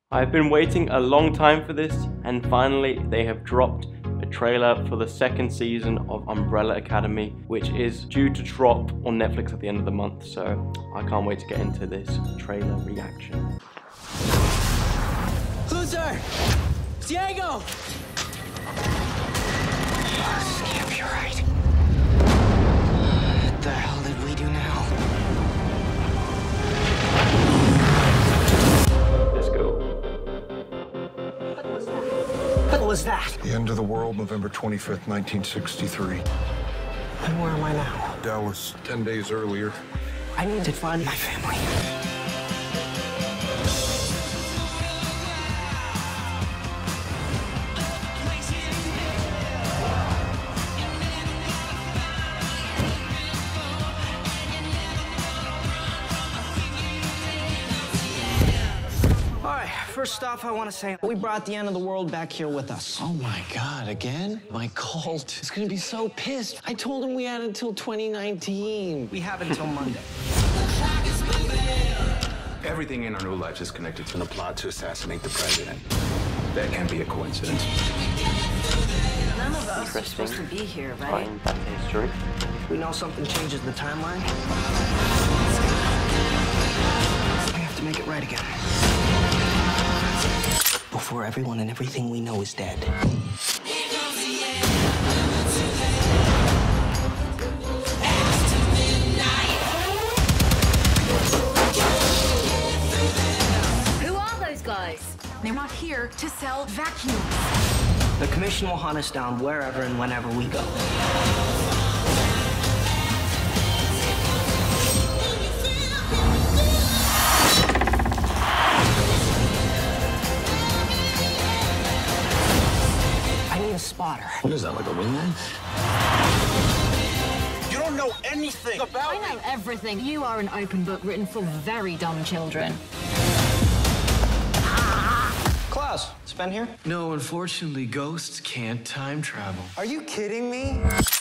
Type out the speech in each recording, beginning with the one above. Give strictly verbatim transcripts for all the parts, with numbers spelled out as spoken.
I've been waiting a long time for this, and finally they have dropped a trailer for the second season of Umbrella Academy, which is due to drop on Netflix at the end of the month, so I can't wait to get into this trailer reaction. Loser! Diego! Skip, you're right. What the hell did we do now? Let's go. What was that? The end of the world, November twenty-fifth, nineteen sixty-three. And where am I now? Dallas, ten days earlier. I need to find my family. First off, I want to say we brought the end of the world back here with us. Oh my God, again? My cult is gonna be so pissed. I told him we had until twenty nineteen. We have until Monday. Everything in our new lives is connected to the plot to assassinate the president. That can't be a coincidence. None of us are supposed to be here, right? Fine, back to history. We know something changes the timeline. We have to make it right again. Before everyone and everything we know is dead. Who are those guys? They're not here to sell vacuums. The commission will hunt us down wherever and whenever we go. Spotter. What is that, like a wingman? You don't know anything about I know everything. You are an open book written for very dumb children. Klaus, it's Ben here? No, unfortunately, ghosts can't time travel. Are you kidding me?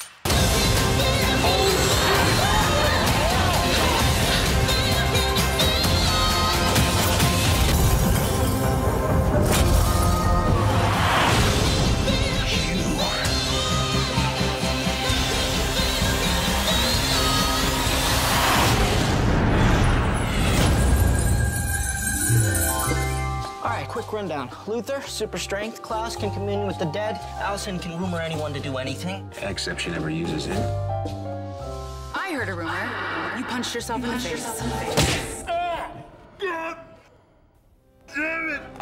Quick rundown. Luther, super strength. Klaus can commune with the dead. Allison can rumor anyone to do anything. Except she never uses him. I heard a rumor. You punched yourself in the face. Ah! God damn it!